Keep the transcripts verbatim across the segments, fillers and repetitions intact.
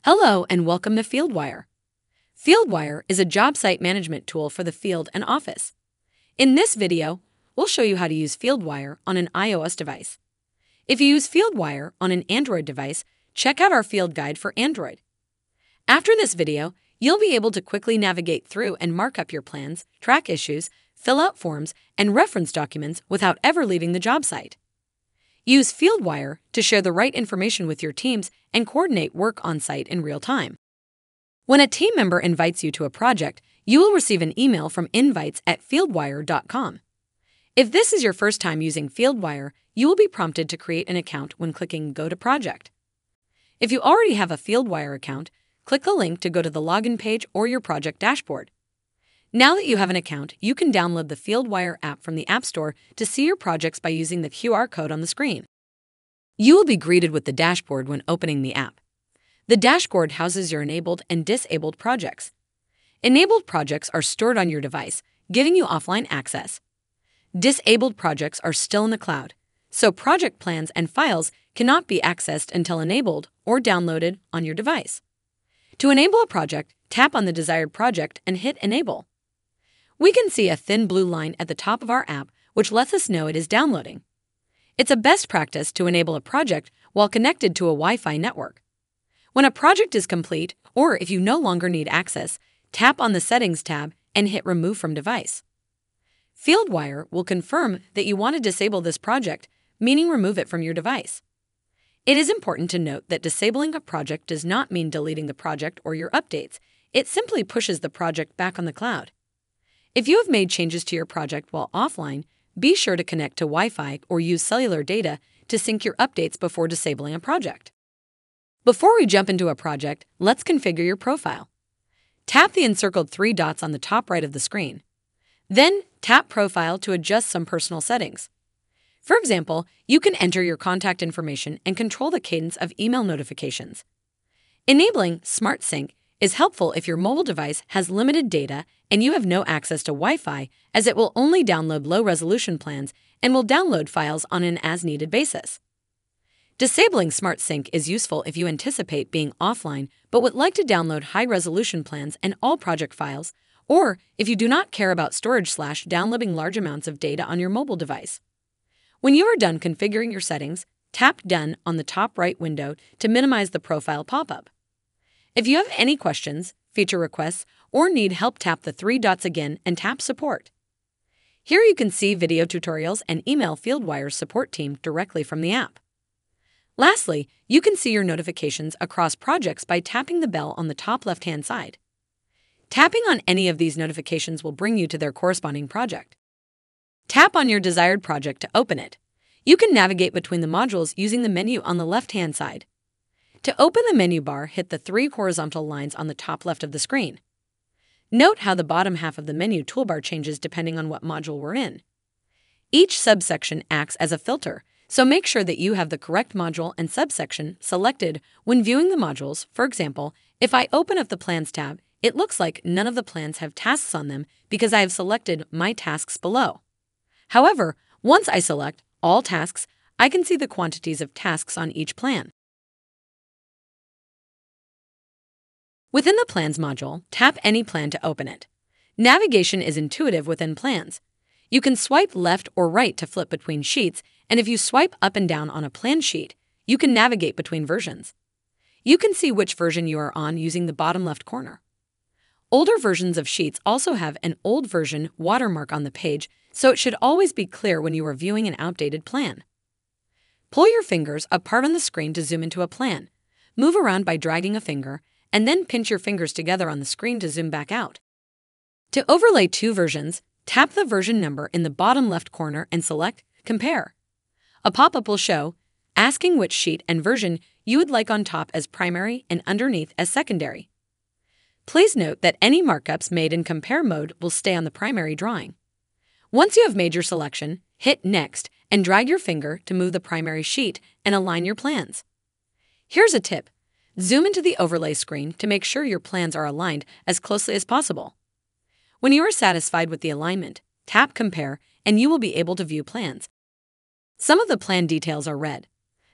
Hello and welcome to Fieldwire. Fieldwire is a job site management tool for the field and office. In this video, we'll show you how to use Fieldwire on an iOS device. If you use Fieldwire on an Android device, check out our field guide for Android. After this video, you'll be able to quickly navigate through and mark up your plans, track issues, fill out forms, and reference documents without ever leaving the job site. Use Fieldwire to share the right information with your teams and coordinate work on-site in real time. When a team member invites you to a project, you will receive an email from invites at fieldwire dot com. If this is your first time using Fieldwire, you will be prompted to create an account when clicking Go to Project. If you already have a Fieldwire account, click the link to go to the login page or your project dashboard. Now that you have an account, you can download the Fieldwire app from the App Store to see your projects by using the Q R code on the screen. You will be greeted with the dashboard when opening the app. The dashboard houses your enabled and disabled projects. Enabled projects are stored on your device, giving you offline access. Disabled projects are still in the cloud, so project plans and files cannot be accessed until enabled or downloaded on your device. To enable a project, tap on the desired project and hit Enable. We can see a thin blue line at the top of our app, which lets us know it is downloading. It's a best practice to enable a project while connected to a Wi-Fi network. When a project is complete, or if you no longer need access, tap on the Settings tab and hit Remove from Device. Fieldwire will confirm that you want to disable this project, meaning remove it from your device. It is important to note that disabling a project does not mean deleting the project or your updates. It simply pushes the project back on the cloud. If you have made changes to your project while offline, be sure to connect to Wi-Fi or use cellular data to sync your updates before disabling a project. Before we jump into a project, let's configure your profile. Tap the encircled three dots on the top right of the screen. Then, tap Profile to adjust some personal settings. For example, you can enter your contact information and control the cadence of email notifications. Enabling Smart Sync is helpful if your mobile device has limited data and you have no access to Wi-Fi, as it will only download low-resolution plans and will download files on an as-needed basis. Disabling Smart Sync is useful if you anticipate being offline but would like to download high-resolution plans and all project files, or if you do not care about storage slash downloading large amounts of data on your mobile device. When you are done configuring your settings, tap Done on the top right window to minimize the profile pop-up. If you have any questions, feature requests, or need help, tap the three dots again and tap Support. Here you can see video tutorials and email Fieldwire's support team directly from the app. Lastly, you can see your notifications across projects by tapping the bell on the top left-hand side. Tapping on any of these notifications will bring you to their corresponding project. Tap on your desired project to open it. You can navigate between the modules using the menu on the left-hand side. To open the menu bar, hit the three horizontal lines on the top left of the screen. Note how the bottom half of the menu toolbar changes depending on what module we're in. Each subsection acts as a filter, so make sure that you have the correct module and subsection selected when viewing the modules. For example, if I open up the Plans tab, it looks like none of the plans have tasks on them because I have selected My Tasks below. However, once I select All Tasks, I can see the quantities of tasks on each plan. Within the Plans module, tap any plan to open it. Navigation is intuitive within Plans. You can swipe left or right to flip between sheets, and if you swipe up and down on a plan sheet, you can navigate between versions. You can see which version you are on using the bottom left corner. Older versions of sheets also have an old version watermark on the page, so it should always be clear when you are viewing an outdated plan. Pull your fingers apart on the screen to zoom into a plan. Move around by dragging a finger, and then pinch your fingers together on the screen to zoom back out. To overlay two versions, tap the version number in the bottom left corner and select Compare. A pop-up will show, asking which sheet and version you would like on top as primary and underneath as secondary. Please note that any markups made in Compare mode will stay on the primary drawing. Once you have made your selection, hit Next and drag your finger to move the primary sheet and align your plans. Here's a tip. Zoom into the overlay screen to make sure your plans are aligned as closely as possible. When you are satisfied with the alignment, tap Compare and you will be able to view plans. Some of the plan details are red.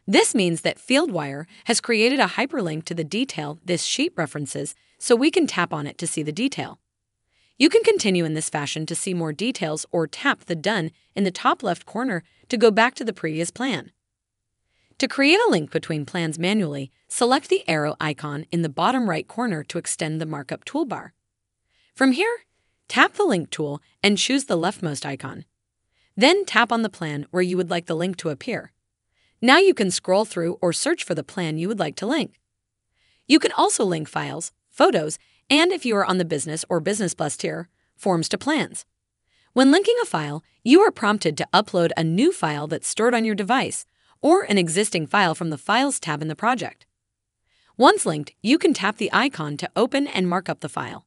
This means that Fieldwire has created a hyperlink to the detail this sheet references, so we can tap on it to see the detail. You can continue in this fashion to see more details or tap the Done in the top left corner to go back to the previous plan. To create a link between plans manually, select the arrow icon in the bottom right corner to extend the markup toolbar. From here, tap the Link tool and choose the leftmost icon. Then tap on the plan where you would like the link to appear. Now you can scroll through or search for the plan you would like to link. You can also link files, photos, and if you are on the Business or Business Plus tier, forms to plans. When linking a file, you are prompted to upload a new file that's stored on your device or an existing file from the Files tab in the project. Once linked, you can tap the icon to open and mark up the file.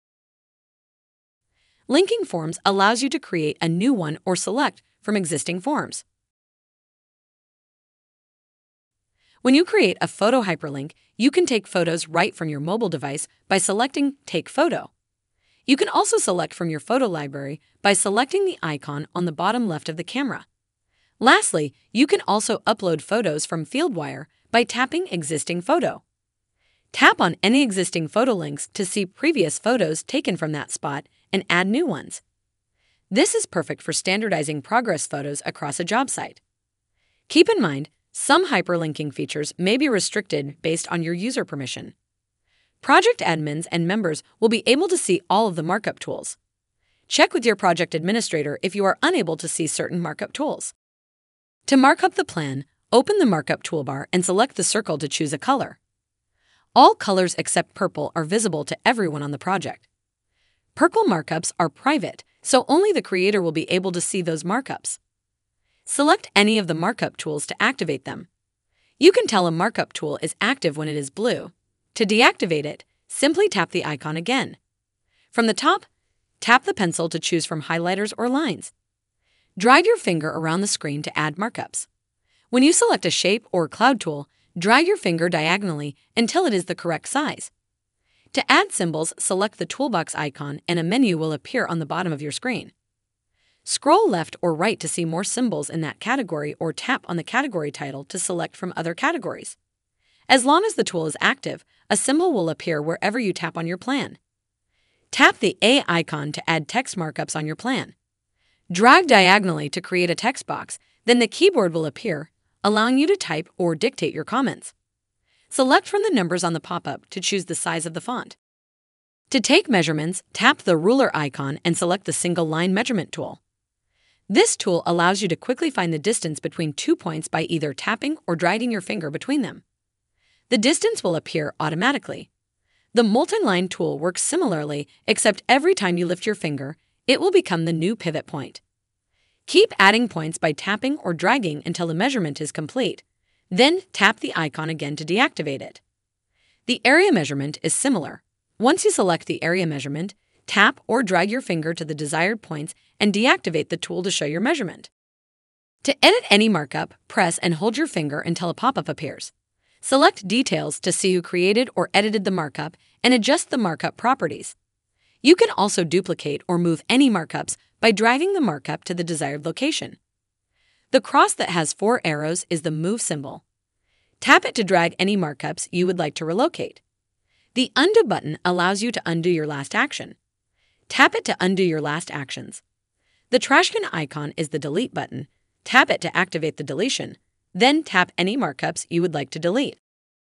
Linking forms allows you to create a new one or select from existing forms. When you create a photo hyperlink, you can take photos right from your mobile device by selecting Take Photo. You can also select from your photo library by selecting the icon on the bottom left of the camera. Lastly, you can also upload photos from Fieldwire by tapping Existing Photo. Tap on any existing photo links to see previous photos taken from that spot and add new ones. This is perfect for standardizing progress photos across a job site. Keep in mind, some hyperlinking features may be restricted based on your user permission. Project admins and members will be able to see all of the markup tools. Check with your project administrator if you are unable to see certain markup tools. To mark up the plan, open the Markup toolbar and select the circle to choose a color. All colors except purple are visible to everyone on the project. Purple markups are private, so only the creator will be able to see those markups. Select any of the markup tools to activate them. You can tell a markup tool is active when it is blue. To deactivate it, simply tap the icon again. From the top, tap the pencil to choose from highlighters or lines. Drag your finger around the screen to add markups. When you select a shape or cloud tool, drag your finger diagonally until it is the correct size. To add symbols, select the toolbox icon and a menu will appear on the bottom of your screen. Scroll left or right to see more symbols in that category or tap on the category title to select from other categories. As long as the tool is active, a symbol will appear wherever you tap on your plan. Tap the A icon to add text markups on your plan. Drag diagonally to create a text box, then the keyboard will appear, allowing you to type or dictate your comments. Select from the numbers on the pop-up to choose the size of the font. To take measurements, tap the ruler icon and select the single line measurement tool. This tool allows you to quickly find the distance between two points by either tapping or dragging your finger between them. The distance will appear automatically. The multi-line tool works similarly, except every time you lift your finger, it will become the new pivot point. Keep adding points by tapping or dragging until the measurement is complete. Then tap the icon again to deactivate it. The area measurement is similar. Once you select the area measurement, tap or drag your finger to the desired points and deactivate the tool to show your measurement. To edit any markup, press and hold your finger until a pop-up appears. Select Details to see who created or edited the markup and adjust the markup properties. You can also duplicate or move any markups by dragging the markup to the desired location. The cross that has four arrows is the Move symbol. Tap it to drag any markups you would like to relocate. The Undo button allows you to undo your last action. Tap it to undo your last actions. The trashcan icon is the Delete button. Tap it to activate the deletion. Then tap any markups you would like to delete.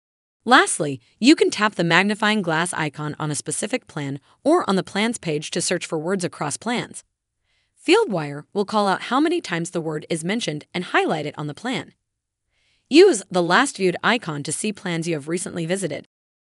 Lastly, you can tap the magnifying glass icon on a specific plan or on the Plans page to search for words across plans. Fieldwire will call out how many times the word is mentioned and highlight it on the plan. Use the Last Viewed icon to see plans you have recently visited.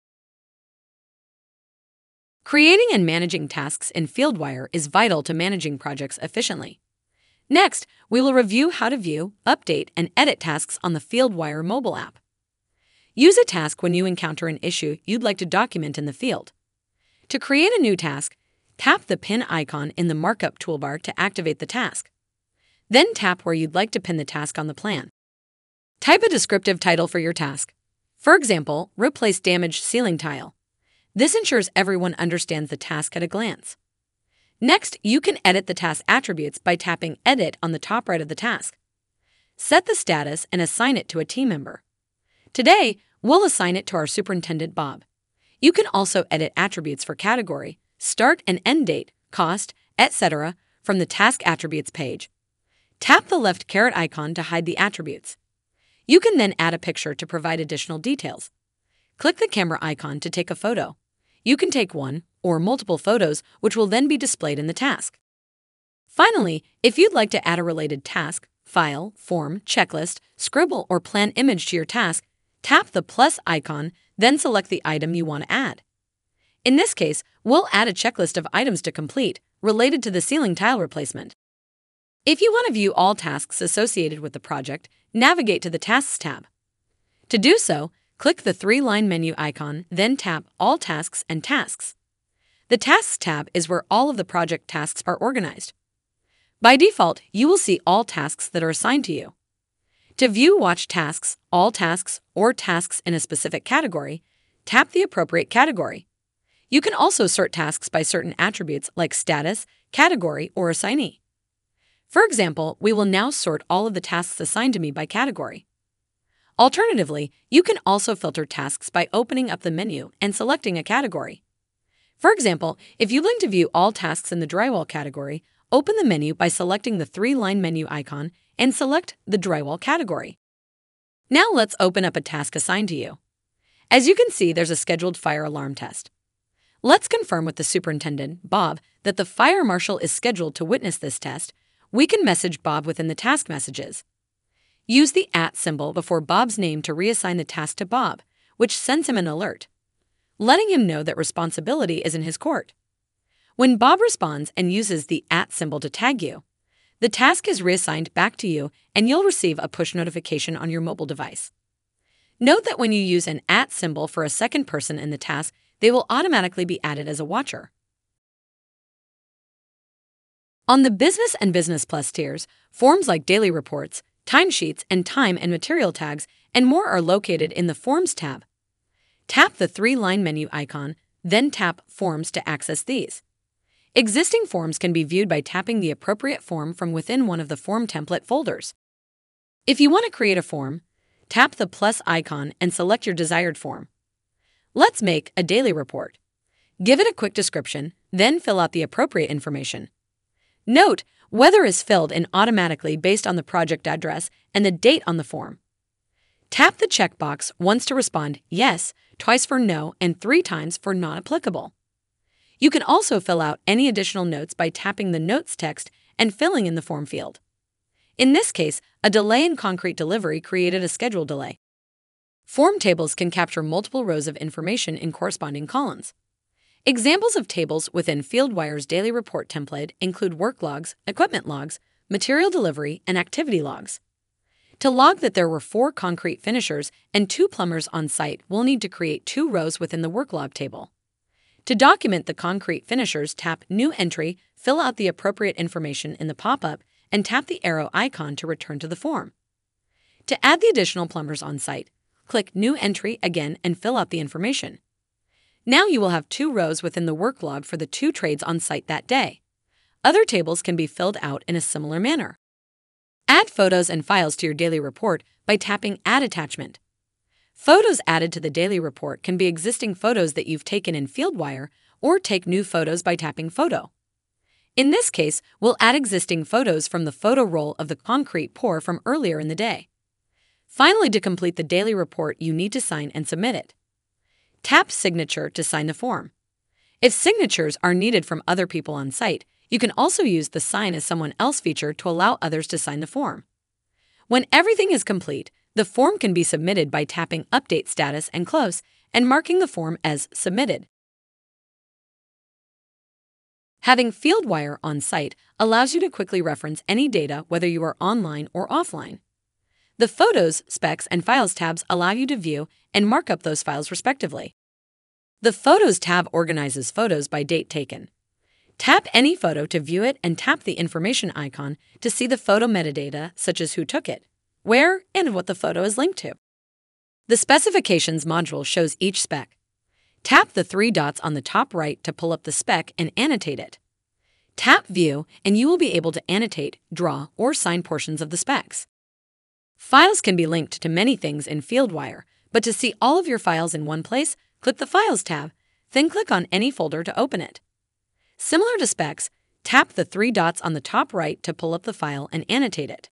Creating and managing tasks in Fieldwire is vital to managing projects efficiently. Next, we will review how to view, update, and edit tasks on the Fieldwire mobile app. Use a task when you encounter an issue you'd like to document in the field. To create a new task, tap the Pin icon in the Markup toolbar to activate the task. Then tap where you'd like to pin the task on the plan. Type a descriptive title for your task. For example, Replace Damaged Ceiling Tile. This ensures everyone understands the task at a glance. Next, you can edit the task attributes by tapping Edit on the top right of the task. set the status, and assign it to a team member. Today, we'll assign it to our superintendent, Bob. You can also edit attributes for category, start and end date, cost, et cetera from the Task Attributes page. Tap the left caret icon to hide the attributes. You can then add a picture to provide additional details. Click the camera icon to take a photo. You can take one or multiple photos, which will then be displayed in the task. Finally, if you'd like to add a related task, file, form, checklist, scribble, or plan image to your task, tap the plus icon, then select the item you want to add. In this case, we'll add a checklist of items to complete related to the ceiling tile replacement. If you want to view all tasks associated with the project, navigate to the Tasks tab. To do so, click the three-line menu icon, then tap All Tasks and Tasks. The Tasks tab is where all of the project tasks are organized. By default, you will see all tasks that are assigned to you. To view Watch Tasks, all tasks, or tasks in a specific category, tap the appropriate category. You can also sort tasks by certain attributes like status, category, or assignee. For example, we will now sort all of the tasks assigned to me by category. Alternatively, you can also filter tasks by opening up the menu and selecting a category. For example, if you'd like to view all tasks in the drywall category, open the menu by selecting the three-line menu icon and select the drywall category. Now let's open up a task assigned to you. As you can see, there's a scheduled fire alarm test. Let's confirm with the superintendent, Bob, that the fire marshal is scheduled to witness this test. We can message Bob within the task messages. Use the at symbol before Bob's name to reassign the task to Bob, which sends him an alert, letting him know that responsibility is in his court. When Bob responds and uses the at symbol to tag you, the task is reassigned back to you and you'll receive a push notification on your mobile device. Note that when you use an at symbol for a second person in the task, they will automatically be added as a watcher. On the Business and Business Plus tiers, forms like daily reports, timesheets, and time and material tags, and more are located in the Forms tab. Tap the three-line menu icon, then tap Forms to access these. Existing forms can be viewed by tapping the appropriate form from within one of the form template folders. If you want to create a form, tap the plus icon and select your desired form. Let's make a daily report. Give it a quick description, then fill out the appropriate information. Note, weather is filled in automatically based on the project address and the date on the form. Tap the checkbox once to respond yes, twice for no, and three times for not applicable. You can also fill out any additional notes by tapping the Notes text and filling in the form field. In this case, a delay in concrete delivery created a schedule delay. Form tables can capture multiple rows of information in corresponding columns. Examples of tables within Fieldwire's daily report template include work logs, equipment logs, material delivery, and activity logs. To log that there were four concrete finishers and two plumbers on site, we'll need to create two rows within the work log table. To document the concrete finishers, tap New Entry, fill out the appropriate information in the pop-up, and tap the arrow icon to return to the form. To add the additional plumbers on site, click New Entry again and fill out the information. Now you will have two rows within the work log for the two trades on site that day. Other tables can be filled out in a similar manner. Add photos and files to your daily report by tapping Add Attachment. Photos added to the daily report can be existing photos that you've taken in Fieldwire, or take new photos by tapping Photo. In this case, we'll add existing photos from the photo roll of the concrete pour from earlier in the day. Finally, to complete the daily report, you need to sign and submit it. Tap Signature to sign the form. If signatures are needed from other people on site, you can also use the Sign as Someone Else feature to allow others to sign the form. When everything is complete, the form can be submitted by tapping Update Status and Close and marking the form as submitted. Having Fieldwire on site allows you to quickly reference any data whether you are online or offline. The Photos, Specs, and Files tabs allow you to view and mark up those files respectively. The Photos tab organizes photos by date taken. Tap any photo to view it and tap the information icon to see the photo metadata such as who took it, where, and what the photo is linked to. The Specifications module shows each spec. Tap the three dots on the top right to pull up the spec and annotate it. Tap View and you will be able to annotate, draw, or sign portions of the specs. Files can be linked to many things in Fieldwire, but to see all of your files in one place, click the Files tab, then click on any folder to open it. Similar to specs, tap the three dots on the top right to pull up the file and annotate it.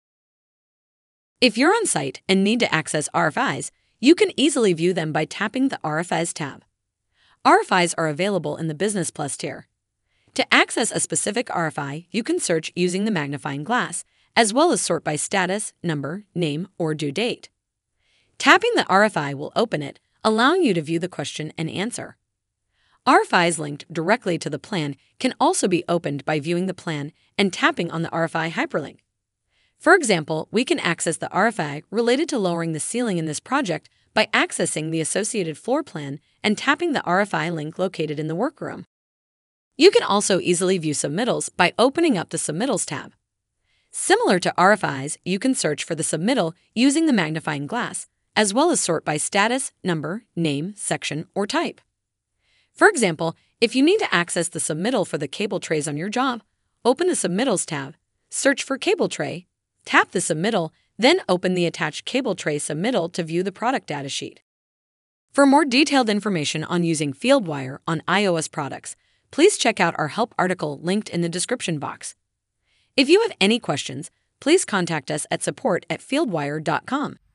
If you're on site and need to access R F Is, you can easily view them by tapping the R F Is tab. R F Is are available in the Business Plus tier. To access a specific R F I, you can search using the magnifying glass, as well as sort by status, number, name, or due date. Tapping the R F I will open it, allowing you to view the question and answer. R F Is linked directly to the plan can also be opened by viewing the plan and tapping on the R F I hyperlink. For example, we can access the R F I related to lowering the ceiling in this project by accessing the associated floor plan and tapping the R F I link located in the workroom. You can also easily view submittals by opening up the Submittals tab. Similar to R F Is, you can search for the submittal using the magnifying glass, as well as sort by status, number, name, section, or type. For example, if you need to access the submittal for the cable trays on your job, open the Submittals tab, search for cable tray, tap the submittal, then open the attached cable tray submittal to view the product data sheet. For more detailed information on using Fieldwire on iOS products, please check out our help article linked in the description box. If you have any questions, please contact us at support at fieldwire dot com.